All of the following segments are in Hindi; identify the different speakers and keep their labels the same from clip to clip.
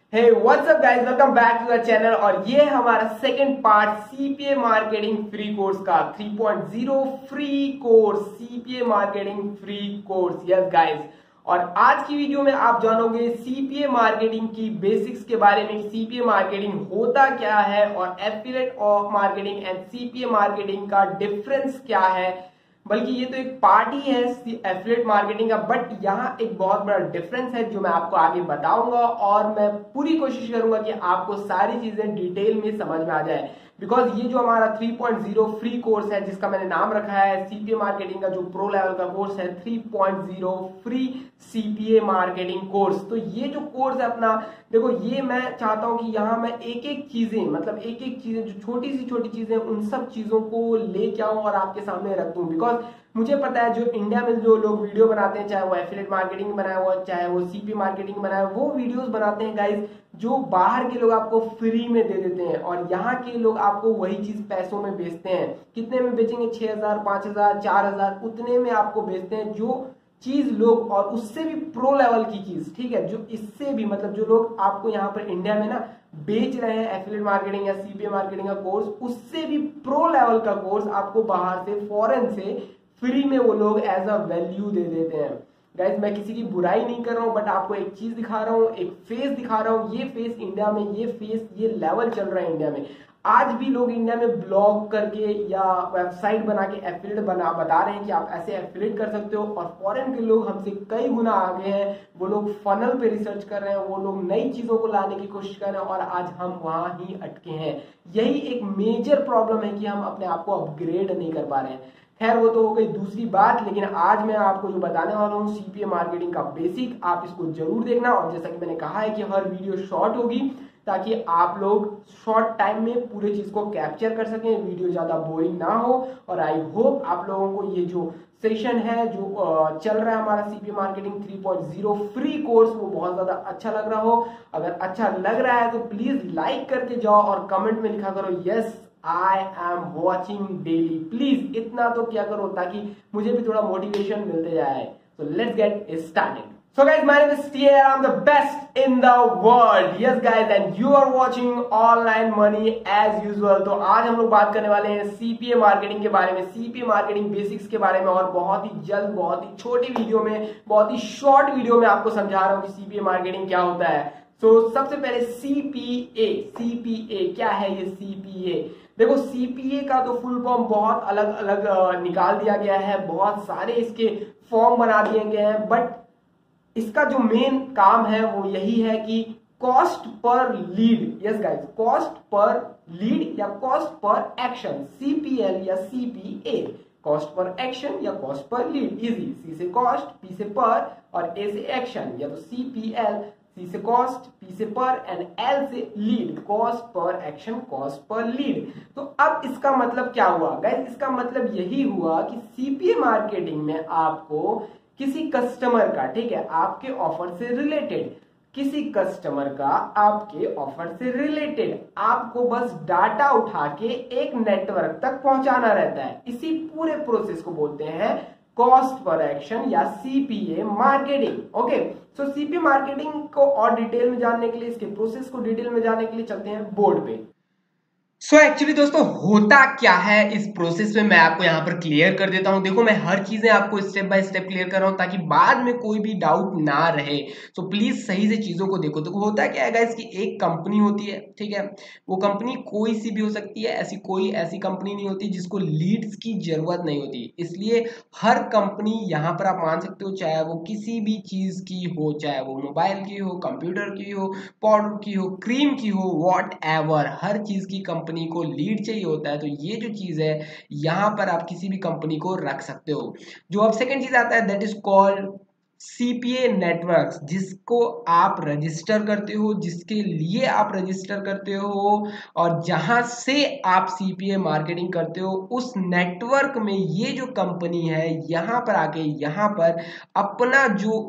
Speaker 1: Hey what's up guys, welcome back to the channel. और ये है हमारा second part CPA marketing free course का 3.0 free course, CPA marketing free course. Yes guys, और आज की वीडियो में आप जानोगे सीपीए मार्केटिंग की बेसिक्स के बारे में। सीपीए मार्केटिंग होता क्या है और affiliate marketing and CPA marketing का डिफरेंस क्या है। बल्कि ये तो एक पार्ट ही है एफिलिएट मार्केटिंग का, बट यहाँ एक बहुत बड़ा डिफरेंस है जो मैं आपको आगे बताऊंगा। और मैं पूरी कोशिश करूंगा कि आपको सारी चीजें डिटेल में समझ में आ जाए, बिकॉज ये जो हमारा 3.0 फ्री कोर्स है जिसका मैंने नाम रखा है सीपीए मार्केटिंग का जो प्रो लेवल का कोर्स है 3.0 फ्री सीपीए मार्केटिंग कोर्स। तो ये जो कोर्स है अपना, देखो ये मैं चाहता हूं कि यहाँ मैं एक एक चीजें, मतलब एक एक चीजें जो छोटी चीजें, उन सब चीजों को लेके आऊं और आपके सामने रख दूं। बिकॉज मुझे पता है जो इंडिया में जो लोग वीडियो बनाते हैं, चाहे वो एफिलिएट मार्केटिंग बनाया हुआ, चाहे वो सीपी मार्केटिंग बनाया, वो वीडियोस बनाते हैं गाइस जो बाहर के लोग आपको फ्री में दे देते हैं, और यहाँ के लोग आपको वही चीज पैसों में बेचते हैं। कितने में बेचेंगे? 6,000, 5,000, 4,000, उतने में आपको बेचते हैं जो चीज लोग, और उससे भी प्रो लेवल की चीज, ठीक है, जो इससे भी मतलब जो लोग आपको यहाँ पर इंडिया में ना बेच रहे हैं एफिलिएट मार्केटिंग या सीपीए मार्केटिंग का कोर्स, उससे भी प्रो लेवल का कोर्स आपको बाहर से, फॉरेन से फ्री में वो लोग एज अ वैल्यू दे देते हैं। गाइज मैं किसी की बुराई नहीं कर रहा हूं, बट आपको एक चीज दिखा रहा हूं, एक फेस दिखा रहा हूं। ये फेस इंडिया में, ये फेस, ये लेवल चल रहा है इंडिया में। आज भी लोग इंडिया में ब्लॉग करके या वेबसाइट बना के एफिलिएट बता रहे हैं कि आप ऐसे एफिलिएट कर सकते हो, और फॉरेन के लोग हमसे कई गुना आगे हैं। वो लोग फनल पे रिसर्च कर रहे हैं, वो लोग नई चीजों को लाने की कोशिश कर रहे हैं, और आज हम वहां ही अटके हैं। यही एक मेजर प्रॉब्लम है कि हम अपने आप को अपग्रेड नहीं कर पा रहे हैं। खैर वो तो हो गई दूसरी बात, लेकिन आज मैं आपको जो बताने वाला हूँ सीपीए मार्केटिंग का बेसिक, आप इसको जरूर देखना। और जैसा कि मैंने कहा है कि हर वीडियो शॉर्ट होगी ताकि आप लोग शॉर्ट टाइम में पूरे चीज को कैप्चर कर सकें, वीडियो ज्यादा बोरिंग ना हो। और आई होप आप लोगों को ये जो सेशन है जो चल रहा है हमारा सीपीए मार्केटिंग 3.0 फ्री कोर्स, वो बहुत ज्यादा अच्छा लग रहा हो। अगर अच्छा लग रहा है तो प्लीज लाइक करके जाओ और कमेंट में लिखा करो yes I am watching daily. Please इतना तो क्या करो ताकि मुझे भी थोड़ा मोटिवेशन मिलते जाए। So let's get started. So guys, my name is Tier. I'm the best in the world. Yes guys, and you are watching Online Money as usual. तो आज हम लोग बात करने वाले हैं सीपीए मार्केटिंग के बारे में, सीपीए मार्केटिंग बेसिक्स के बारे में, और बहुत ही जल्द, बहुत ही छोटी वीडियो में, बहुत ही शॉर्ट वीडियो में आपको समझा रहा हूँ कि सीपीए मार्केटिंग क्या होता है। सबसे पहले सीपीए क्या है? ये सीपीए, देखो सीपीए का तो फुल फॉर्म बहुत अलग अलग निकाल दिया गया है, बहुत सारे इसके फॉर्म बना दिए गए हैं, बट इसका जो मेन काम है वो यही है कि cost per lead. Yes guys, cost per lead या कॉस्ट पर एक्शन, सीपीएल या सीपीए, कॉस्ट पर एक्शन या cost per lead. Easy, C से कॉस्ट, पी से पर और ए से एक्शन, या तो सीपीएल, सी से कॉस्ट, पी से पर एंड एल से lead, cost per action, cost per lead. तो अब इसका मतलब क्या हुआ गाइस? इसका मतलब यही हुआ कि सीपीए मार्केटिंग में आपको किसी कस्टमर का, ठीक है, आपके ऑफर से रिलेटेड, किसी कस्टमर का आपके ऑफर से रिलेटेड आपको बस डाटा उठा के एक नेटवर्क तक पहुंचाना रहता है। इसी पूरे प्रोसेस को बोलते हैं कॉस्ट पर एक्शन या CPA marketing. Okay, so CPA marketing को और डिटेल में जानने के लिए, इसके प्रोसेस को डिटेल में जानने के लिए चलते हैं बोर्ड पे। एक्चुअली दोस्तों होता क्या है इस प्रोसेस में, मैं आपको यहाँ पर क्लियर कर देता हूँ। देखो मैं हर चीजें आपको स्टेप बाय स्टेप क्लियर कर रहा हूँ ताकि बाद में कोई भी डाउट ना रहे। प्लीज सही से चीजों को देखो। देखो होता क्या है गाइस कि एक कंपनी होती है, ठीक है, वो कंपनी कोई सी भी हो सकती है, ऐसी कोई ऐसी कंपनी नहीं होती जिसको लीड्स की जरूरत नहीं होती। इसलिए हर कंपनी यहाँ पर आप मान सकते हो, चाहे वो किसी भी चीज की हो, चाहे वो मोबाइल की हो, कंप्यूटर की हो, पाउडर की हो, क्रीम की हो, वॉट एवर, हर चीज की कंपनी को लीड चाहिए होता है। तो ये जो चीज है यहां पर आप किसी भी कंपनी को रख सकते हो। जो अब सेकंड चीज आता है that is called CPA networks, जिसको आप रजिस्टर करते हो, जिसके लिए आप रजिस्टर करते हो, और जहां से आप सीपीए मार्केटिंग करते हो, उस नेटवर्क में ये जो कंपनी है यहां पर आके यहां पर अपना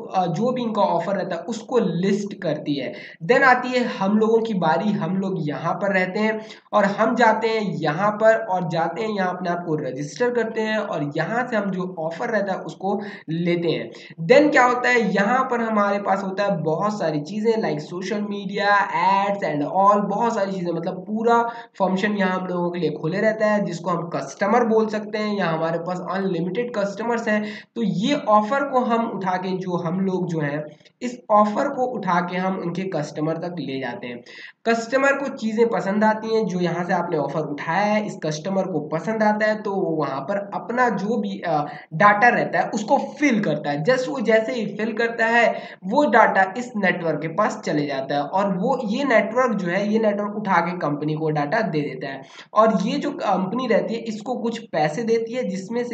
Speaker 1: जो भी इनका ऑफर रहता है उसको लिस्ट करती है। देन आती है हम लोगों की बारी, हम लोग यहाँ पर रहते हैं और हम जाते हैं यहाँ पर, और जाते हैं यहाँ अपने आप को रजिस्टर करते हैं, और यहाँ से हम जो ऑफर रहता है उसको लेते हैं। देन क्या क्या होता है, यहाँ पर हमारे पास होता है बहुत सारी चीजें like social media, ads and all, बहुत सारी चीजें, मतलब पूरा फंक्शन यहाँ हम लोगों के लिए खुले रहता है, जिसको हम कस्टमर बोल सकते हैं, या हमारे पास अनलिमिटेड कस्टमर्स हैं। तो ये ऑफर को हम उठा के, जो हम लोग जो है इस ऑफर को उठा के हम उनके कस्टमर तक ले जाते हैं। कस्टमर को चीजें पसंद आती हैं, जो यहाँ से आपने ऑफर उठाया है इस कस्टमर को पसंद आता है, तो वो वहां पर अपना जो भी डाटा रहता है उसको फिल करता है। जस्ट वो जैसे ही फिल करता है वो डाटा इस नेटवर्क के पास चले जाता है, और वो ये नेटवर्क जो है, ये नेटवर्क उठा के कंपनी को डाटा दे देता है, और ये जो कंपनी रहती है इसको कुछ पैसे देती है,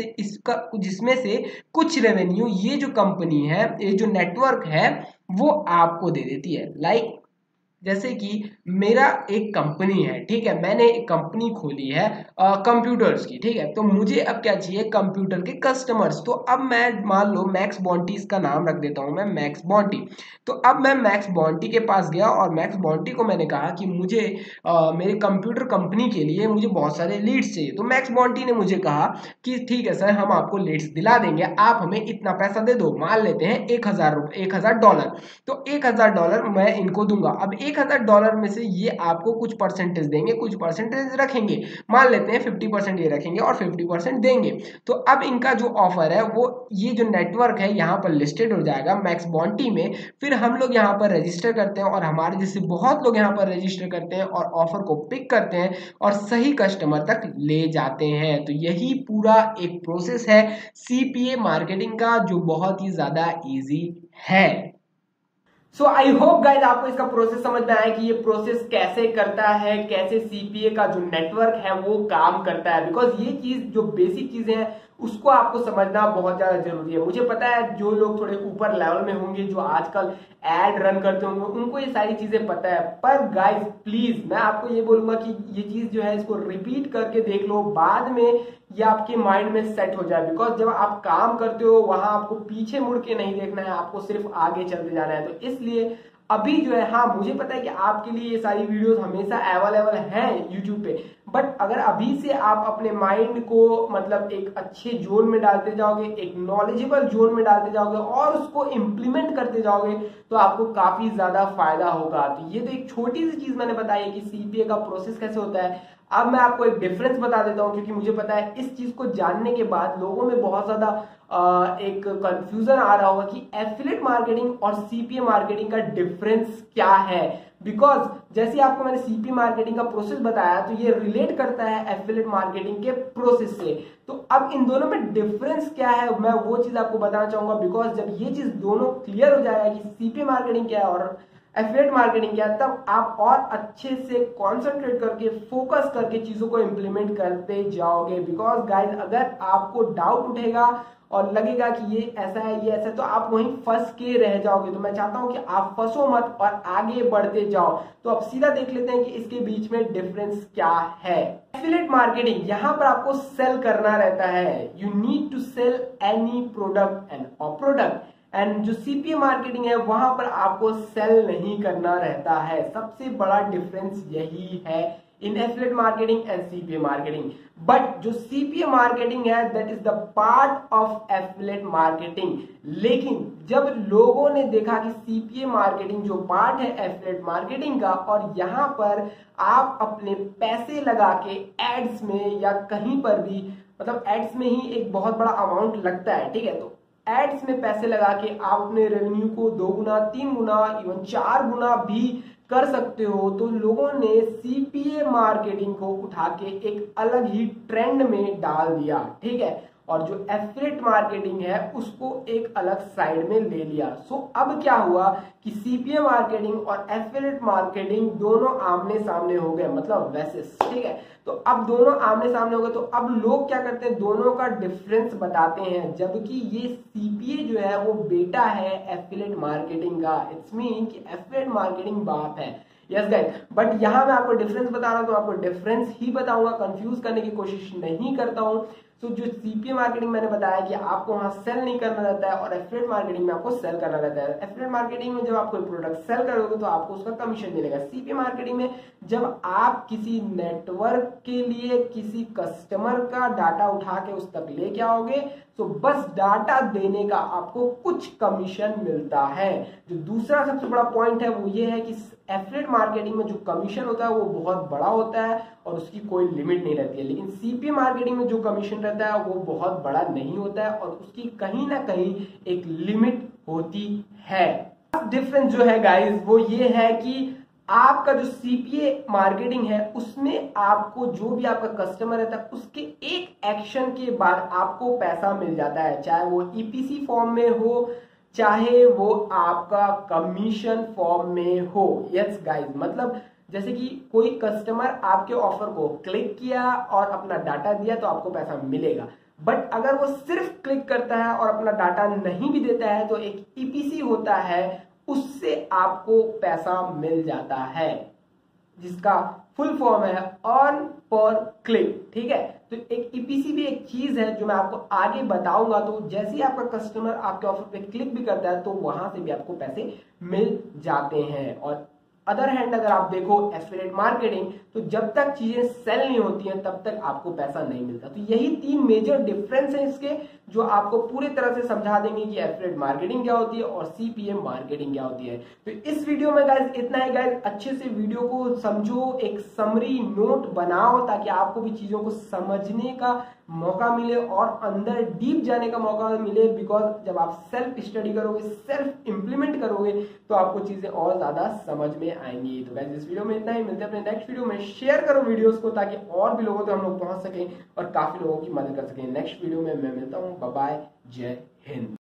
Speaker 1: जिसमें से कुछ रेवेन्यू ये जो कंपनी है, ये जो नेटवर्क है वो आपको दे देती है। लाइक जैसे कि मेरा एक कंपनी है, ठीक है, मैंने एक कंपनी खोली है कंप्यूटर्स की, ठीक है, तो मुझे अब क्या चाहिए, कंप्यूटर के कस्टमर्स। तो अब मैं मान लो मैक्स बॉन्टी, इसका नाम रख देता हूं मैं मैक्स बॉन्टी। तो अब मैं मैक्स बॉन्टी के पास गया और मैक्स बॉन्टी को मैंने कहा कि मुझे मेरे कंप्यूटर कंपनी के लिए मुझे बहुत सारे लीड्स चाहिए। तो मैक्स बॉन्टी ने मुझे कहा कि ठीक है सर, हम आपको लीड्स दिला देंगे, आप हमें इतना पैसा दे दो, मान लेते हैं $1000। तो $1000 मैं इनको दूंगा। अब $1000 में से ये आपको कुछ परसेंटेज देंगे, कुछ परसेंटेज रखेंगे, मान लेते हैं 50% ये रखेंगे और 50% देंगे। तो अब इनका जो ऑफर है वो ये जो नेटवर्क है यहाँ पर लिस्टेड हो जाएगा मैक्स बॉन्टी में। फिर हम लोग यहाँ पर रजिस्टर करते हैं और हमारे जैसे बहुत लोग यहाँ पर रजिस्टर करते हैं और ऑफर को पिक करते हैं और सही कस्टमर तक ले जाते हैं। तो यही पूरा एक प्रोसेस है सीपीए मार्केटिंग का, जो बहुत ही ज्यादा इजी है। सो आई होप गाइज आपको इसका प्रोसेस समझ में आया कि ये प्रोसेस कैसे करता है, कैसे सीपीए का जो नेटवर्क है वो काम करता है। बिकॉज ये चीज जो बेसिक चीजें हैं उसको आपको समझना बहुत ज्यादा जरूरी है। मुझे पता है जो लोग थोड़े ऊपर लेवल में होंगे, जो आजकल एड रन करते होंगे, उनको ये सारी चीजें पता है। पर गाइज प्लीज मैं आपको ये बोलूंगा कि ये चीज जो है इसको रिपीट करके देख लो, बाद में ये आपके माइंड में सेट हो जाए। बिकॉज जब आप काम करते हो वहां आपको पीछे मुड़ के नहीं देखना है, आपको सिर्फ आगे चलते जाना है। तो इसलिए अभी जो है, हाँ मुझे पता है कि आपके लिए ये सारी वीडियोस हमेशा अवेलेबल हैं यूट्यूब पे, बट अगर अभी से आप अपने माइंड को मतलब एक अच्छे जोन में डालते जाओगे, एक नॉलेजेबल जोन में डालते जाओगे और उसको इम्प्लीमेंट करते जाओगे, तो आपको काफी ज्यादा फायदा होगा। तो ये तो एक छोटी सी चीज मैंने बताई है कि सीपीए का प्रोसेस कैसे होता है। अब मैं आपको एक डिफरेंस बता देता हूं, क्योंकि मुझे पता है इस चीज को जानने के बाद लोगों में बहुत ज्यादा एक कंफ्यूजन आ रहा होगा कि एफिलिएट मार्केटिंग और सीपीए मार्केटिंग का डिफरेंस क्या है। बिकॉज जैसे आपको मैंने सीपीए मार्केटिंग का प्रोसेस बताया, तो ये रिलेट करता है एफिलिएट मार्केटिंग के प्रोसेस से। तो अब इन दोनों में डिफरेंस क्या है, मैं वो चीज आपको बताना चाहूंगा। बिकॉज जब ये चीज दोनों क्लियर हो जाएगा कि सीपीए मार्केटिंग क्या है और एफिलिएट मार्केटिंग क्या है, तब आप और अच्छे से कॉन्सेंट्रेट करके, फोकस करके चीजों को इंप्लीमेंट करते जाओगे। बिकॉज गाइज अगर आपको डाउट उठेगा और लगेगा कि ये ऐसा है, ये ऐसा है, तो आप वहीं फंस के रह जाओगे। तो मैं चाहता हूं कि आप फंसो मत और आगे बढ़ते जाओ। तो अब सीधा देख लेते हैं कि इसके बीच में डिफरेंस क्या है। एफिलिएट मार्केटिंग, यहां पर आपको सेल करना रहता है। You need to sell any product and जो सीपीए मार्केटिंग है वहां पर आपको सेल नहीं करना रहता है। सबसे बड़ा डिफरेंस यही है in affiliate marketing and CPA marketing. But जो सीपीए मार्केटिंग है that is the part of affiliate marketing. लेकिन जब लोगों ने देखा कि सीपीए मार्केटिंग जो पार्ट है एफिलिएट मार्केटिंग का, और यहाँ पर आप अपने पैसे लगा के एड्स में या कहीं पर भी, मतलब एड्स में ही एक बहुत बड़ा अमाउंट लगता है, ठीक है, तो एड्स में पैसे लगा के आप अपने रेवेन्यू को 2 गुना, 3 गुना, इवन 4 गुना भी कर सकते हो। तो लोगों ने सीपीए मार्केटिंग को उठा के एक अलग ही ट्रेंड में डाल दिया, ठीक है, और जो एफिलिएट मार्केटिंग है उसको एक अलग साइड में ले लिया। सो अब क्या हुआ कि सीपीए मार्केटिंग और एफिलिएट मार्केटिंग दोनों आमने सामने हो गए, मतलब वैसे, ठीक है। तो अब दोनों आमने सामने हो गए, तो अब लोग क्या करते हैं, दोनों का डिफरेंस बताते हैं। जबकि ये सीपीए जो है वो बेटा है एफिलिएट मार्केटिंग का। इट्स मीन कि एफिलिएट मार्केटिंग बाप है। यस गाइस, बट यहाँ मैं आपको डिफरेंस बता रहा हूँ तो आपको डिफरेंस ही बताऊंगा, कंफ्यूज करने की कोशिश नहीं करता हूँ। तो जो सीपीए मार्केटिंग मैंने बताया कि आपको वहां सेल नहीं करना रहता है और एफिलिएट मार्केटिंग में आपको सेल करना रहता है। एफिलिएट मार्केटिंग में जब आप कोई प्रोडक्ट सेल करोगे तो आपको उसका कमीशन मिलेगा। सीपीए मार्केटिंग में जब आप किसी नेटवर्क के लिए किसी कस्टमर का डाटा उठा के उस तक लेके आओगे तो बस डाटा देने का आपको कुछ कमीशन मिलता है। जो दूसरा सबसे बड़ा पॉइंट है वो ये है कि एफिलिएट मार्केटिंग में जो कमीशन होता है वो बहुत बड़ा होता है और उसकी कोई लिमिट नहीं रहती है, लेकिन सीपीए मार्केटिंग में जो कमीशन रहता है वो बहुत बड़ा नहीं होता है और उसकी कहीं ना कहीं एक लिमिट होती है। डिफरेंस जो है गाइस वो ये है कि आपका जो सीपीए मार्केटिंग है उसमें आपको जो भी आपका कस्टमर रहता है उसके एक एक्शन के बाद आपको पैसा मिल जाता है, चाहे वो ईपीसी फॉर्म में हो चाहे वो आपका कमीशन फॉर्म में हो। यस गाइस, मतलब जैसे कि कोई कस्टमर आपके ऑफर को क्लिक किया और अपना डाटा दिया तो आपको पैसा मिलेगा, बट अगर वो सिर्फ क्लिक करता है और अपना डाटा नहीं भी देता है तो एक ईपीसी होता है उससे आपको पैसा मिल जाता है, जिसका फुल फॉर्म है अर्न पर क्लिक। ठीक है, तो एक ईपीसी भी एक चीज है जो मैं आपको आगे बताऊंगा। तो जैसे ही आपका कस्टमर आपके ऑफर पे क्लिक भी करता है तो वहां से भी आपको पैसे मिल जाते हैं। और अदर हैंड अगर आप देखो एफिलिएट मार्केटिंग तो जब तक चीजें सेल नहीं होती हैं तब तक आपको पैसा नहीं मिलता। तो यही 3 मेजर डिफरेंस है इसके जो आपको पूरी तरह से समझा देंगे कि एफिलिएट मार्केटिंग क्या होती है और सीपीए मार्केटिंग क्या होती है। तो इस वीडियो में गाइस इतना ही गाइस, अच्छे से वीडियो को समझो, एक समरी नोट बनाओ ताकि आपको भी चीजों को समझने का मौका मिले और अंदर डीप जाने का मौका मिले। बिकॉज जब आप सेल्फ स्टडी करोगे, सेल्फ इंप्लीमेंट करोगे तो आपको चीजें और ज्यादा समझ में आएंगी। तो गाइस इस वीडियो में इतना ही, मिलते हैं अपने नेक्स्ट वीडियो में। शेयर करो वीडियोस को ताकि और भी लोगों तक हम लोग पहुंच सकें और काफी लोगों की मदद कर सकें। नेक्स्ट वीडियो में मैं मिलता हूं, बाय बाय, जय हिंद।